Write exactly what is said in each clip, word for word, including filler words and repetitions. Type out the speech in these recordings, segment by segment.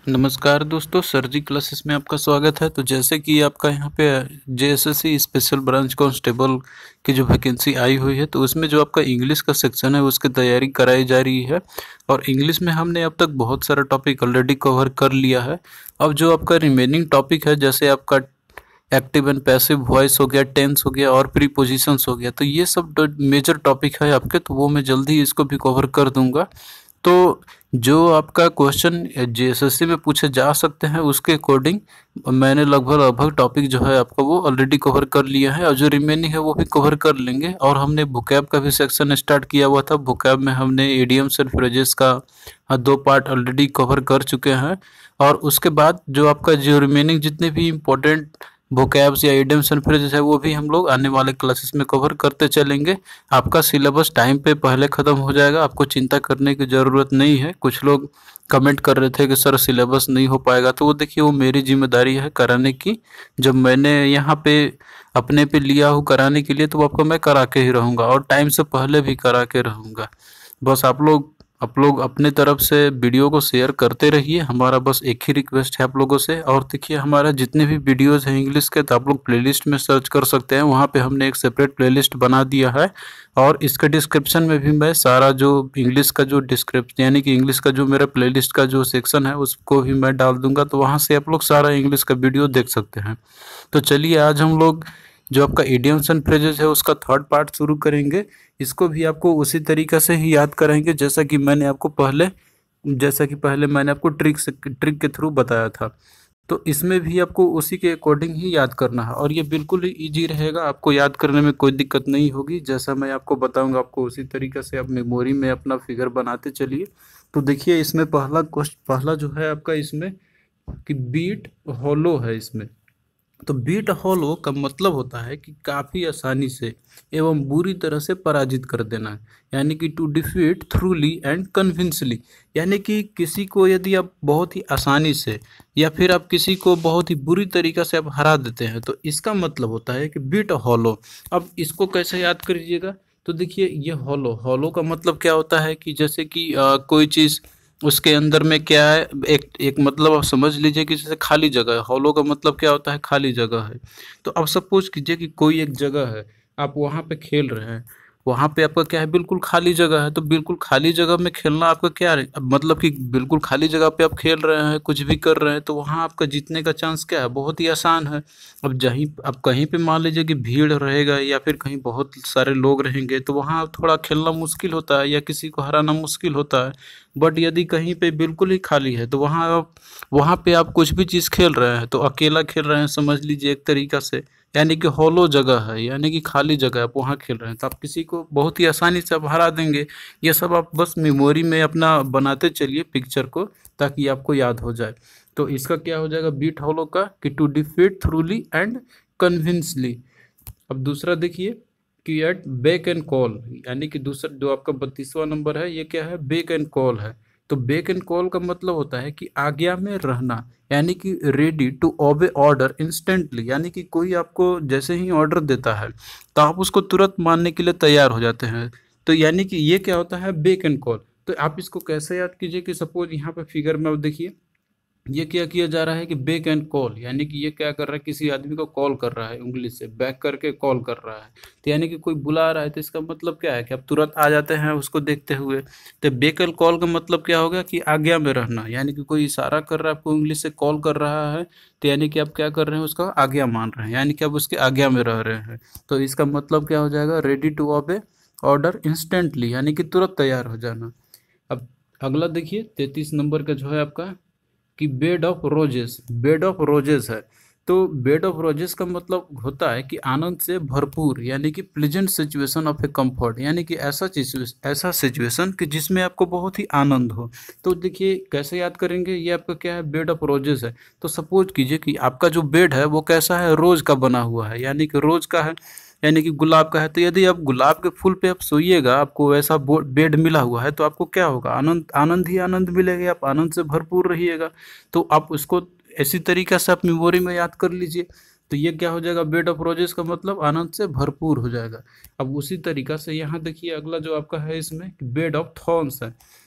नमस्कार दोस्तों, सर जी क्लासेस में आपका स्वागत है। तो जैसे कि आपका यहाँ पे जेएसएससी स्पेशल ब्रांच कांस्टेबल की जो वैकेंसी आई हुई है, तो उसमें जो आपका इंग्लिश का सेक्शन है उसकी तैयारी कराई जा रही है। और इंग्लिश में हमने अब तक बहुत सारा टॉपिक ऑलरेडी कवर कर लिया है। अब जो आपका रिमेनिंग टॉपिक है, जैसे आपका एक्टिव एंड पैसिव वॉइस हो गया, टेंस हो गया और प्रीपोजिशंस हो गया, तो ये सब मेजर टॉपिक है आपके, तो वो मैं जल्दी इसको भी कवर कर दूंगा। तो जो आपका क्वेश्चन जेएसएससी में पूछे जा सकते हैं उसके अकॉर्डिंग मैंने लगभग लगभग टॉपिक जो है आपका वो ऑलरेडी कवर कर लिया है, और जो रिमेनिंग है वो भी कवर कर लेंगे। और हमने वोकैब का भी सेक्शन स्टार्ट किया हुआ था। वोकैब में हमने इडियम्स एंड फ्रेजेस का हाँ, दो पार्ट ऑलरेडी कवर कर चुके हैं। और उसके बाद जो आपका जो रिमेनिंग जितने भी इम्पोर्टेंट वोकैब्स या इडियम्स एंड फ्रेजेस है वो भी हम लोग आने वाले क्लासेस में कवर करते चलेंगे। आपका सिलेबस टाइम पे पहले ख़त्म हो जाएगा, आपको चिंता करने की ज़रूरत नहीं है। कुछ लोग कमेंट कर रहे थे कि सर सिलेबस नहीं हो पाएगा, तो वो देखिए वो मेरी जिम्मेदारी है कराने की। जब मैंने यहाँ पे अपने पे लिया हूँ कराने के लिए, तो आपको मैं करा के ही रहूँगा और टाइम से पहले भी करा के रहूँगा। बस आप लोग आप लोग अपने तरफ से वीडियो को शेयर करते रहिए। हमारा बस एक ही रिक्वेस्ट है आप लोगों से। और देखिए हमारा जितने भी वीडियोस हैं इंग्लिश के, तो आप लोग प्लेलिस्ट में सर्च कर सकते हैं, वहाँ पे हमने एक सेपरेट प्लेलिस्ट बना दिया है। और इसके डिस्क्रिप्शन में भी मैं सारा जो इंग्लिश का जो डिस्क्रिप्शन यानी कि इंग्लिश का जो मेरा प्लेलिस्ट का जो सेक्शन है उसको भी मैं डाल दूंगा, तो वहाँ से आप लोग सारा इंग्लिश का वीडियो देख सकते हैं। तो चलिए आज हम लोग जो आपका इडियम्स एंड फ्रेजेस है उसका थर्ड पार्ट शुरू करेंगे। इसको भी आपको उसी तरीक़े से ही याद करेंगे जैसा कि मैंने आपको पहले जैसा कि पहले मैंने आपको ट्रिक से ट्रिक के थ्रू बताया था। तो इसमें भी आपको उसी के अकॉर्डिंग ही याद करना है, और ये बिल्कुल ही ईजी रहेगा, आपको याद करने में कोई दिक्कत नहीं होगी। जैसा मैं आपको बताऊंगा आपको उसी तरीके से आप मेमोरी में अपना फिगर बनाते चलिए। तो देखिए इसमें पहला क्वेश्चन पहला जो है आपका इसमें कि बीट हॉलो है इसमें। तो बीट हॉलो का मतलब होता है कि काफ़ी आसानी से एवं बुरी तरह से पराजित कर देना, यानी कि to defeat thoroughly and convincingly. यानी कि किसी को यदि आप बहुत ही आसानी से या फिर आप किसी को बहुत ही बुरी तरीक़ा से आप हरा देते हैं, तो इसका मतलब होता है कि बीट हॉलो। अब इसको कैसे याद करिएगा, तो देखिए ये हॉलो हॉलो का मतलब क्या होता है कि जैसे कि आ, कोई चीज़ उसके अंदर में क्या है, एक एक मतलब आप समझ लीजिए कि जैसे खाली जगह है। हॉलो का मतलब क्या होता है, खाली जगह है। तो अब सपोज कीजिए कि कोई एक जगह है, आप वहाँ पे खेल रहे हैं, वहाँ पे आपका क्या है, बिल्कुल खाली जगह है। तो बिल्कुल खाली जगह में खेलना आपका क्या है, अब मतलब कि बिल्कुल खाली जगह पे आप खेल रहे हैं, कुछ भी कर रहे हैं, तो वहाँ आपका जीतने का चांस क्या है, बहुत ही आसान है। अब जहीं अब कहीं पे मान लीजिए कि भीड़ रहेगा या फिर कहीं बहुत सारे लोग रहेंगे, तो वहाँ थोड़ा खेलना मुश्किल होता है या किसी को हराना मुश्किल होता है। बट यदि कहीं पे बिल्कुल ही खाली है, तो वहाँ आप वहाँ पे आप कुछ भी चीज़ खेल रहे हैं, तो अकेला खेल रहे हैं समझ लीजिए एक तरीक़ा से, यानी कि हॉलो जगह है, यानी कि खाली जगह आप वहाँ खेल रहे हैं, तो आप किसी को बहुत ही आसानी से आप हरा देंगे। ये सब आप बस मेमोरी में अपना बनाते चलिए पिक्चर को, ताकि आपको याद हो जाए। तो इसका क्या हो जाएगा बीट हॉलो का, कि to defeat thoroughly and convincingly. अब दूसरा देखिए कि एट बेक एंड कॉल, यानी कि दूसरा जो आपका बत्तीसवां नंबर है ये क्या है, बेक एंड कॉल है। तो बेक एंड कॉल का मतलब होता है कि आज्ञा में रहना, यानी कि ready to obey order instantly. यानी कि कोई आपको जैसे ही ऑर्डर देता है तो आप उसको तुरंत मानने के लिए तैयार हो जाते हैं। तो यानी कि ये क्या होता है, बेक एंड कॉल। तो आप इसको कैसे याद कीजिए कि सपोज यहाँ पे फिगर में आप देखिए ये क्या किया जा रहा है कि बेक एंड कॉल, यानी कि ये क्या कर रहा है, किसी आदमी को कॉल कर रहा है, उंगली से बैक करके कॉल कर रहा है। तो यानी कि कोई बुला रहा है, तो इसका मतलब क्या है कि आप तुरंत आ जाते हैं उसको देखते हुए। तो बेक एंड कॉल का मतलब क्या होगा कि आज्ञा में रहना, यानी कि कोई इशारा कर रहा है आपको, उंगली से कॉल कर रहा है, तो यानी कि आप क्या कर रहे हैं, उसका आज्ञा मान रहे हैं, यानी कि आप उसके आज्ञा में रह रहे हैं। तो इसका मतलब क्या हो जाएगा, ready to obey order instantly, यानी कि तुरंत तैयार हो जाना। अब अगला देखिए तैतीस नंबर का जो है आपका कि bed of roses. Bed of roses है, तो बेड ऑफ रोजेस का मतलब होता है कि आनंद से भरपूर, यानी कि pleasant situation of a comfort, यानी कि ऐसा ऐसा सिचुएशन कि जिसमें आपको बहुत ही आनंद हो। तो देखिए कैसे याद करेंगे, ये आपका क्या है, बेड ऑफ रोजेस है। तो सपोज कीजिए कि आपका जो बेड है वो कैसा है, रोज का बना हुआ है, यानी कि रोज का है, यानी कि गुलाब का है। तो यदि आप गुलाब के फूल पे आप सोइएगा, आपको वैसा बेड मिला हुआ है, तो आपको क्या होगा, आनंद आनंद ही आनंद मिलेगा, आप आनंद से भरपूर रहिएगा। तो आप उसको इसी तरीके से आप मेमोरी में याद कर लीजिए। तो ये क्या हो जाएगा, बेड ऑफ रोजेस का मतलब आनंद से भरपूर हो जाएगा। अब उसी तरीका से यहाँ देखिए अगला जो आपका है इसमें बेड ऑफ थॉर्न्स है।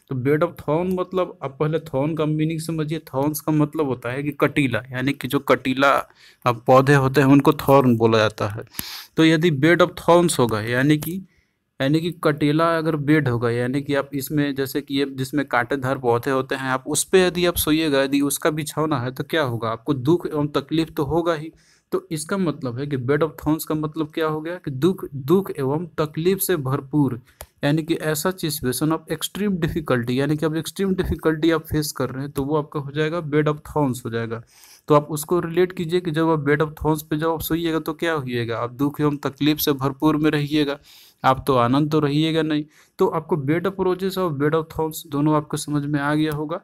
तो बेड ऑफ थॉर्न मतलब, अब पहले थॉर्न का मीनिंग समझिए। थॉर्न्स का मतलब होता है कि कटीला, यानी कि जो कटीला अ, पौधे होते हैं उनको थॉर्न बोला जाता है। तो यदि बेड ऑफ थॉर्न्स होगा, यानी कि यानी कि कटीला अगर बेड होगा, यानी कि आप इसमें जैसे कि ये जिसमें कांटेदार पौधे होते हैं, आप उस पे यदि आप सोइएगा, यदि उसका बिछौना है, तो क्या होगा, आपको दुख एवं तकलीफ तो होगा ही। तो इसका मतलब है कि बेड ऑफ थॉर्न्स का मतलब क्या हो गया कि दुख दुख एवं तकलीफ से भरपूर, यानी कि ऐसा सिचुएशन ऑफ एक्सट्रीम डिफिकल्टी, यानी कि अब एक्सट्रीम डिफिकल्टी आप फेस कर रहे हैं, तो वो आपका हो जाएगा बेड ऑफ थॉर्न्स हो जाएगा। तो आप उसको रिलेट कीजिए कि जब आप बेड ऑफ थॉर्न्स पे जब आप सोइएगा तो क्या होइएगा, आप दुख एवं तकलीफ से भरपूर में रहिएगा, आप तो आनंद तो रहिएगा नहीं। तो आपको बेड ऑफ रोजेस और बेड ऑफ थॉर्न्स दोनों आपको समझ में आ गया होगा।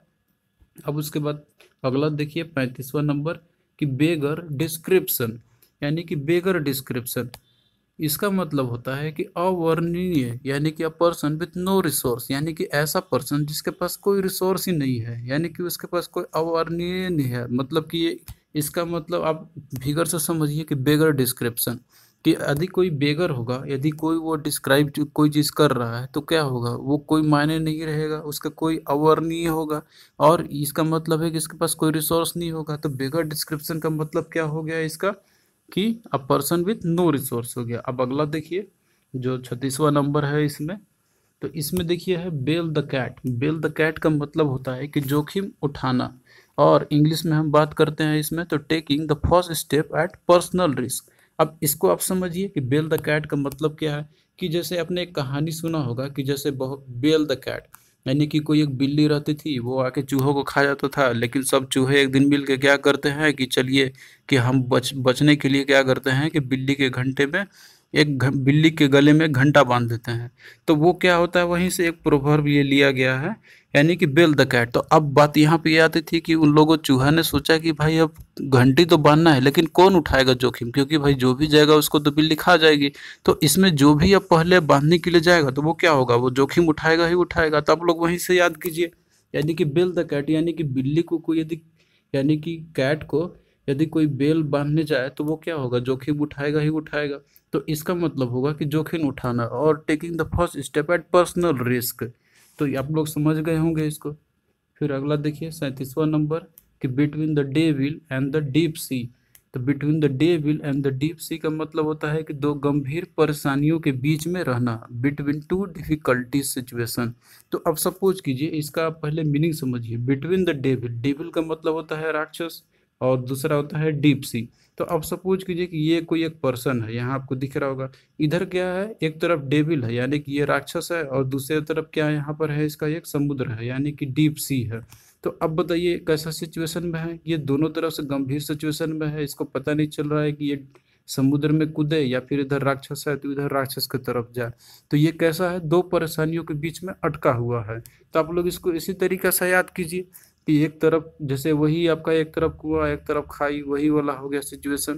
अब उसके बाद अगला देखिए पैंतीसवां नंबर कि बेगर डिस्क्रिप्शन, यानी कि बेगर डिस्क्रिप्शन, इसका मतलब होता है कि अवर्णनीय, यानी कि a person with no resource, यानी कि ऐसा पर्सन जिसके पास कोई रिसोर्स ही नहीं है, यानी कि उसके पास कोई अवर्णनीय नहीं है। मतलब कि ये, इसका मतलब आप फिगर से समझिए कि बेगर डिस्क्रिप्शन, कि यदि कोई बेगर होगा, यदि कोई वो डिस्क्राइब कोई चीज़ कर रहा है, तो क्या होगा, वो कोई मायने नहीं रहेगा, उसका कोई अवर्णनीय होगा। और इसका मतलब है कि इसके पास कोई रिसोर्स नहीं होगा। तो बेगर डिस्क्रिप्शन का मतलब क्या हो गया इसका, कि a person with no resource हो गया। अब अगला देखिए जो छत्तीसवां नंबर है इसमें, तो इसमें देखिए है bell the cat. Bell the cat का मतलब होता है कि जोखिम उठाना, और इंग्लिश में हम बात करते हैं इसमें तो taking the first step at personal risk. अब इसको आप समझिए कि बेल द कैट का मतलब क्या है, कि जैसे आपने एक कहानी सुना होगा कि जैसे बहुत बेल द कैट, यानी कि कोई एक बिल्ली रहती थी, वो आके चूहों को खा जाता था, लेकिन सब चूहे एक दिन मिल के क्या करते हैं कि चलिए कि हम बच बचने के लिए क्या करते हैं कि बिल्ली के घंटे में एक घ- बिल्ली के गले में घंटा बांध देते हैं। तो वो क्या होता है, वहीं से एक प्रोवर्ब ये लिया गया है, यानी कि बेल द कैट। तो अब बात यहाँ पे ये आती थी कि उन लोगों चूहा ने सोचा कि भाई अब घंटी तो बांधना है, लेकिन कौन उठाएगा जोखिम, क्योंकि भाई जो भी जाएगा उसको तो बिल्ली खा जाएगी। तो इसमें जो भी अब पहले बांधने के लिए जाएगा तो वो क्या होगा, वो जोखिम उठाएगा ही उठाएगा। तो आप लोग वहीं से याद कीजिए, यानी कि बेल द कैट, यानी कि बिल्ली को कोई यदि, यानी कि कैट को यदि कोई बेल बांधने जाए तो वो क्या होगा, जोखिम उठाएगा ही उठाएगा। तो इसका मतलब होगा कि जोखिम उठाना और taking the first step at personal risk. तो ये आप लोग समझ गए होंगे इसको। फिर अगला देखिए सैंतीसवां नंबर कि between the devil and the deep sea. तो between the devil and the deep sea का मतलब होता है कि दो गंभीर परेशानियों के बीच में रहना, बिटवीन टू डिफिकल्टी सिचुएशन। तो अब सपोज कीजिए, इसका आप पहले मीनिंग समझिए। बिटवीन द डेविल, डेविल का मतलब होता है राक्षस, और दूसरा होता है डीप सी। तो अब सपोज कीजिए कि ये कोई एक पर्सन है, यहाँ आपको दिख रहा होगा, इधर क्या है, एक तरफ डेविल है यानी कि ये राक्षस है, और दूसरी तरफ क्या है, यहाँ पर है इसका एक समुद्र है यानी कि डीप सी है। तो अब बताइए कैसा सिचुएशन में है, ये दोनों तरफ से गंभीर सिचुएशन में है, इसको पता नहीं चल रहा है कि ये समुद्र में कूदे या फिर इधर राक्षस है तो इधर राक्षस की तरफ जाए। तो ये कैसा है, दो परेशानियों के बीच में अटका हुआ है। तो आप लोग इसको इसी तरीके से याद कीजिए कि एक तरफ जैसे वही आपका, एक तरफ कुआं एक तरफ खाई, वही वाला हो गया सिचुएशन।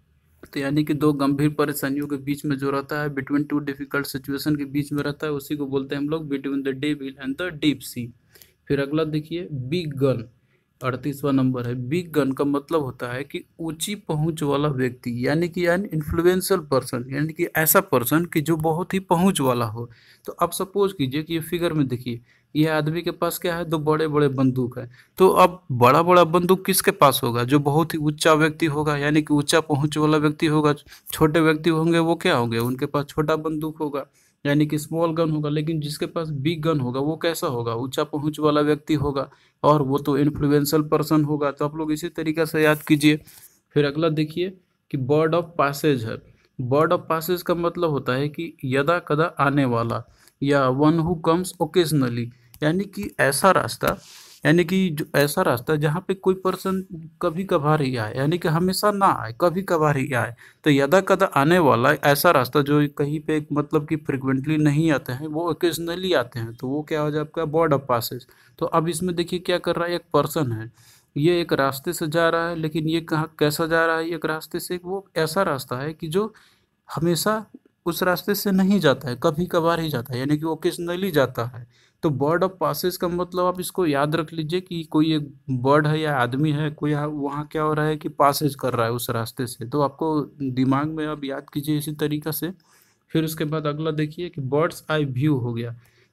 तो यानी कि दो गंभीर परेशानियों के बीच में जो रहता है, बिटवीन टू डिफिकल्ट सिचुएशन के बीच में रहता है, उसी को बोलते हैं हम लोग between the devil and the deep sea. फिर अगला देखिए बिग गन, अड़तीसवां नंबर है। बिग गन का मतलब होता है कि ऊंची पहुंच वाला व्यक्ति, यानी कि यानी इन्फ्लुएंशियल पर्सन, यानी कि ऐसा पर्सन कि जो बहुत ही पहुंच वाला हो। तो अब सपोज कीजिए कि ये फिगर में देखिए, ये आदमी के पास क्या है, दो बड़े बड़े बंदूक है। तो अब बड़ा बड़ा बंदूक किसके पास होगा, जो बहुत ही ऊंचा व्यक्ति होगा, यानी कि ऊंचा पहुंच वाला व्यक्ति होगा। छोटे व्यक्ति होंगे वो क्या होंगे, उनके पास छोटा बंदूक होगा, यानी कि स्मॉल गन होगा। लेकिन जिसके पास बिग गन होगा वो कैसा होगा, ऊंचा पहुंच वाला व्यक्ति होगा, और वो तो इन्फ्लुएंशियल पर्सन होगा। तो आप लोग इसी तरीके से याद कीजिए। फिर अगला देखिए कि बर्ड ऑफ पासेज है। बर्ड ऑफ पासेज का मतलब होता है कि यदा कदा आने वाला, या वन हु कम्स ओकेजनली, यानी कि ऐसा रास्ता, यानी कि जो ऐसा रास्ता जहाँ पे कोई पर्सन कभी कभार ही आए, यानी कि हमेशा ना आए, कभी कभार ही आए। तो यदा कदा आने वाला ऐसा रास्ता जो कहीं पे मतलब कि फ्रिक्वेंटली नहीं आते हैं, वो ओकेजनली आते हैं, तो वो क्या हो जाए आपका बर्ड ऑफ पासेज। तो अब इसमें देखिए क्या कर रहा है, एक पर्सन है, ये एक रास्ते से जा रहा है, लेकिन ये कहाँ कैसा जा रहा है, एक रास्ते से, वो ऐसा रास्ता है कि जो हमेशा उस रास्ते से नहीं जाता है, कभी कभार ही जाता है, यानी कि ओकेजनली जाता है। तो बर्ड ऑफ पासेस का मतलब आप इसको याद रख लीजिए कि कोई एक बर्ड है या आदमी है, कोई यहाँ- वहाँ क्या हो रहा है कि पासेज कर रहा है उस रास्ते से। तो आपको दिमाग में आप याद कीजिए इसी तरीक़ा से। फिर उसके बाद अगला देखिए कि बर्ड्स आई व्यू हो गया।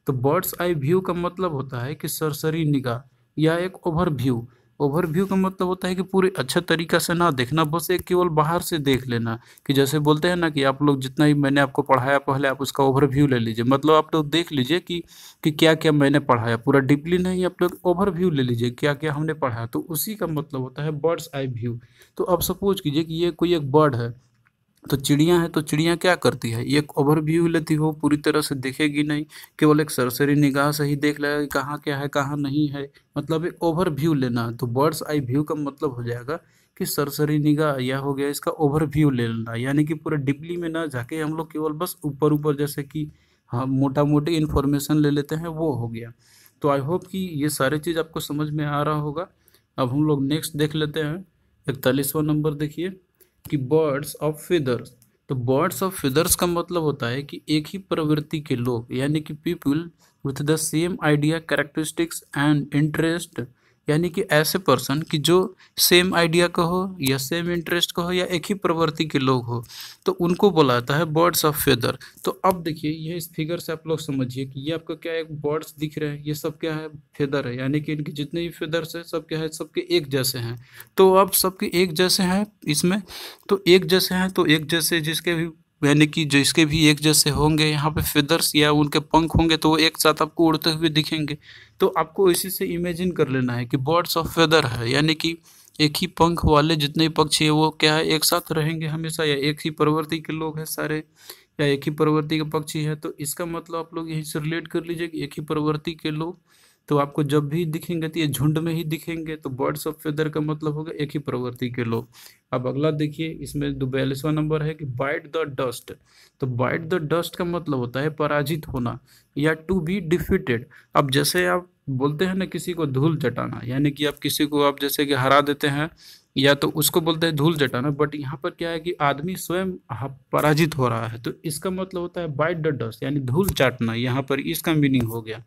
तो बर्ड्स आई व्यू का मतलब होता है कि सरसरी निगाह या एक ओवरव्यू। ओवरव्यू का मतलब होता है कि पूरे अच्छे तरीका से ना देखना, बस एक केवल बाहर से देख लेना। कि जैसे बोलते हैं ना कि आप लोग जितना ही मैंने आपको पढ़ाया पहले आप उसका ओवरव्यू ले लीजिए, मतलब आप लोग देख लीजिए कि कि क्या क्या मैंने पढ़ाया, पूरा डीपली नहीं, आप लोग ओवरव्यू ले लीजिए क्या क्या हमने पढ़ाया, तो उसी का मतलब होता है बर्ड्स आई व्यू। तो अब सपोज कीजिए कि ये कोई एक बर्ड है, तो चिड़िया है, तो चिड़िया क्या करती है, एक ओवरव्यू लेती हो, पूरी तरह से देखेगी नहीं, केवल एक सरसरी निगाह से ही देख लेगा कि कहाँ क्या है कहाँ नहीं है, मतलब एक ओवरव्यू लेना। तो बर्ड्स आई व्यू का मतलब हो जाएगा कि सरसरी निगाह, या हो गया इसका ओवरव्यू ले लेना, यानी कि पूरा डीपली में ना जाके हम लोग केवल बस ऊपर ऊपर जैसे कि हाँ मोटा मोटी इन्फॉर्मेशन ले लेते हैं, वो हो गया। तो आई होप कि ये सारी चीज़ आपको समझ में आ रहा होगा। अब हम लोग नेक्स्ट देख लेते हैं, इकतालीसवां नंबर देखिए कि बर्ड्स ऑफ feathers। तो बर्ड्स ऑफ feathers का मतलब होता है कि एक ही प्रवृत्ति के लोग, यानी कि people with the same idea characteristics and interest, यानी कि ऐसे पर्सन कि जो सेम आइडिया का हो या सेम इंटरेस्ट का हो या एक ही प्रवृत्ति के लोग हो, तो उनको बोला जाता है बर्ड्स ऑफ फेदर। तो अब देखिए ये इस फिगर से आप लोग समझिए कि ये आपका क्या है, बर्ड्स दिख रहे हैं, ये सब क्या है, फेदर है, यानी कि इनके जितने भी फेदर्स है सब क्या है, सबके एक जैसे हैं। तो अब सबके एक जैसे हैं इसमें, तो एक जैसे हैं तो एक जैसे जिसके भी, यानी कि जिसके भी एक जैसे होंगे यहाँ पे फेदर्स या उनके पंख होंगे, तो वो एक साथ आपको उड़ते हुए दिखेंगे। तो आपको इसी से इमेजिन कर लेना है कि बर्ड्स ऑफ फेदर है, यानी कि एक ही पंख वाले जितने पक्षी है वो क्या है, एक साथ रहेंगे हमेशा, या एक ही प्रवृत्ति के लोग हैं सारे, या एक ही प्रवृत्ति के पक्षी है। तो इसका मतलब आप लोग यहीं से रिलेट कर लीजिए कि एक ही प्रवृत्ति के लोग, तो आपको जब भी दिखेंगे तो ये झुंड में ही दिखेंगे। तो बर्ड्स ऑफ फेदर का मतलब होगा एक ही प्रवृत्ति के लोग। अब अगला देखिए, इसमें दो बयालीसवां नंबर है कि बाइट द डस्ट। तो बाइट द डस्ट का मतलब होता है पराजित होना या टू बी डिफीटेड। अब जैसे आप बोलते हैं ना किसी को धूल चटाना, यानी कि आप किसी को आप जैसे कि हरा देते हैं, या तो उसको बोलते हैं धूल चटाना, बट यहाँ पर क्या है कि आदमी स्वयं ह- पराजित हो रहा है, तो इसका मतलब होता है बाइट द डस्ट, यानी धूल चाटना, यहाँ पर इसका मीनिंग हो गया।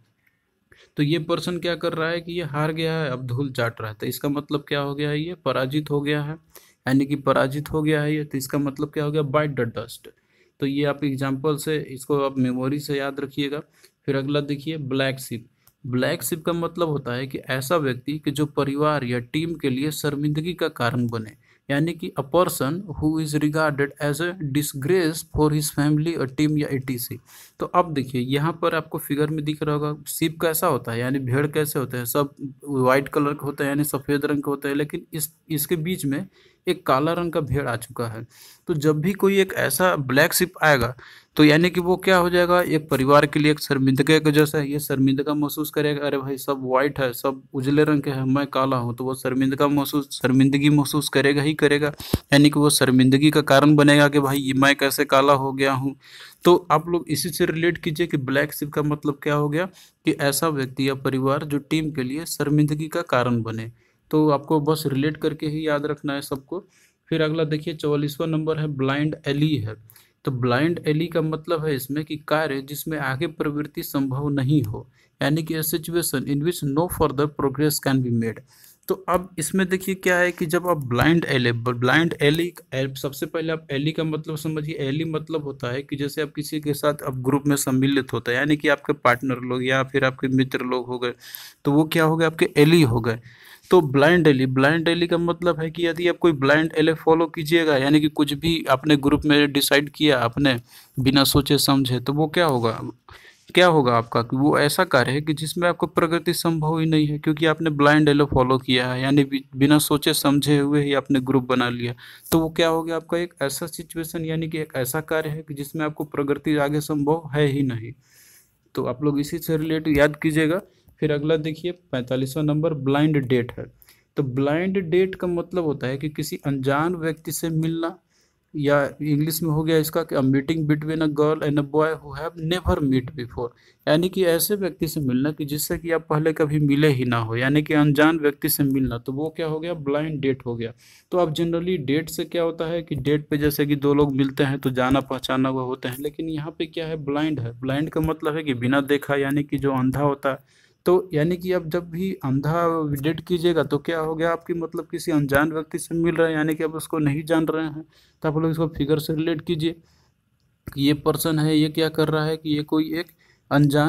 तो ये पर्सन क्या कर रहा है कि ये हार गया है, अब धूल चाट रहा है, तो इसका मतलब क्या हो गया है, ये पराजित हो गया है, यानी कि पराजित हो गया है ये, तो इसका मतलब क्या हो गया, बाइट द डस्ट। तो ये आप एग्जाम्पल से इसको आप मेमोरी से याद रखिएगा। फिर अगला देखिए ब्लैक शिप। ब्लैक शिप का मतलब होता है कि ऐसा व्यक्ति कि जो परिवार या टीम के लिए शर्मिंदगी का कारण बने, यानी कि a person who is regarded as a disgrace for his family और टीम या एटीसी। तो अब देखिए यहाँ पर आपको फिगर में दिख रहा होगा सीप कैसा होता है, यानी भेड़ कैसे होते हैं, सब वाइट कलर का होता है, यानी सफ़ेद रंग का होता है, लेकिन इस इसके बीच में एक काला रंग का भेड़ आ चुका है। तो जब भी कोई एक ऐसा ब्लैक शिप आएगा, तो यानी कि वो क्या हो जाएगा, एक परिवार के लिए एक शर्मिंदगी का जैसा है, ये शर्मिंदगा महसूस करेगा, अरे भाई सब वाइट है, सब उजले रंग के हैं, मैं काला हूँ, तो वो शर्मिंदगा महसूस शर्मिंदगी महसूस करेगा ही करेगा, यानी कि वो शर्मिंदगी का कारण बनेगा कि भाई ये मैं कैसे काला हो गया हूँ। तो आप लोग इसी से रिलेट कीजिए कि ब्लैक शिप का मतलब क्या हो गया, कि ऐसा व्यक्ति या परिवार जो टीम के लिए शर्मिंदगी का कारण बने। तो आपको बस रिलेट करके ही याद रखना है सबको। फिर अगला देखिए चौवालीसवां नंबर है ब्लाइंड एली है। तो ब्लाइंड एली का मतलब है इसमें कि कार्य जिसमें आगे प्रवृत्ति संभव नहीं हो, यानी कि situation in which no further progress can be made. तो अब इसमें देखिए क्या है कि जब आप ब्लाइंड एले ब्लाइंड एली, सबसे पहले आप एली का मतलब समझिए। एली मतलब होता है कि जैसे आप किसी के साथ आप ग्रुप में सम्मिलित होता है, यानी कि आपके पार्टनर लोग या फिर आपके मित्र लोग हो गए, तो वो क्या हो गए, आपके एली हो गए। तो ब्लाइंड एली ब्लाइंड एली का मतलब है कि यदि आप कोई ब्लाइंड एले फॉलो कीजिएगा, यानी कि कुछ भी आपने ग्रुप में डिसाइड किया आपने बिना सोचे समझे, तो वो क्या होगा, क्या होगा आपका, कि वो ऐसा कार्य है कि जिसमें आपको प्रगति संभव ही नहीं है, क्योंकि आपने ब्लाइंड एलो फॉलो किया है, यानी बि- बिना सोचे समझे हुए ही आपने ग्रुप बना लिया। तो वो क्या हो गया, आपका एक ऐसा सिचुएशन, यानी कि एक ऐसा कार्य है कि जिसमें आपको प्रगति आगे संभव है ही नहीं। तो आप लोग इसी से रिलेटेड याद कीजिएगा। फिर अगला देखिए पैंतालीसवां नंबर ब्लाइंड डेट है। तो ब्लाइंड डेट का मतलब होता है कि किसी अनजान व्यक्ति से मिलना, या इंग्लिश में हो गया इसका कि meeting between a girl and a boy who have never meet before, यानी कि ऐसे व्यक्ति से मिलना कि जिससे कि आप पहले कभी मिले ही ना हो, यानी कि अनजान व्यक्ति से मिलना, तो वो क्या हो गया, ब्लाइंड डेट हो गया। तो अब जनरली डेट से क्या होता है कि डेट पे जैसे कि दो लोग मिलते हैं तो जाना पहचाना हुआ होते हैं, लेकिन यहाँ पे क्या है, ब्लाइंड है। ब्लाइंड का मतलब है कि बिना देखा, यानी कि जो अंधा होता है। तो यानी कि आप जब भी अंधा डेट कीजिएगा तो क्या हो गया, आपकी मतलब किसी अनजान व्यक्ति से मिल रहे हैं, यानी कि आप उसको नहीं जान रहे हैं। तो आप लोग इसको फिगर से रिलेट कीजिए कि ये पर्सन है, ये क्या कर रहा है कि ये कोई एक अनजान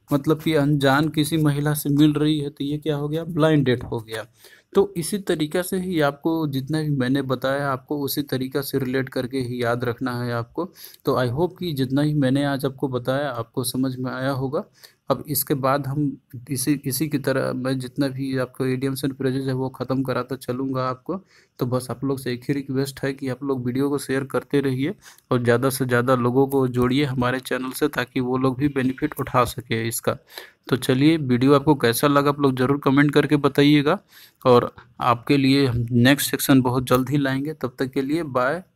मतलब कि अनजान किसी महिला से मिल रही है तो ये क्या हो गया, ब्लाइंड डेट हो गया। तो इसी तरीक़े से ही आपको जितना भी मैंने बताया आपको उसी तरीक़ा से रिलेट करके ही याद रखना है आपको। तो आई होप कि जितना ही मैंने आज आपको बताया आपको समझ में आया होगा। अब इसके बाद हम इसी इसी की तरह मैं जितना भी आपको इडियम्स एंड फ्रेजेस है वो ख़त्म कराता चलूँगा आपको। तो बस आप लोग से एक ही रिक्वेस्ट है कि आप लोग वीडियो को शेयर करते रहिए और ज़्यादा से ज़्यादा लोगों को जोड़िए हमारे चैनल से, ताकि वो लोग भी बेनिफिट उठा सके इसका। तो चलिए, वीडियो आपको कैसा लगा आप लोग ज़रूर कमेंट करके बताइएगा, और आपके लिए हम नेक्स्ट सेक्शन बहुत जल्द ही लाएंगे। तब तक के लिए बाय।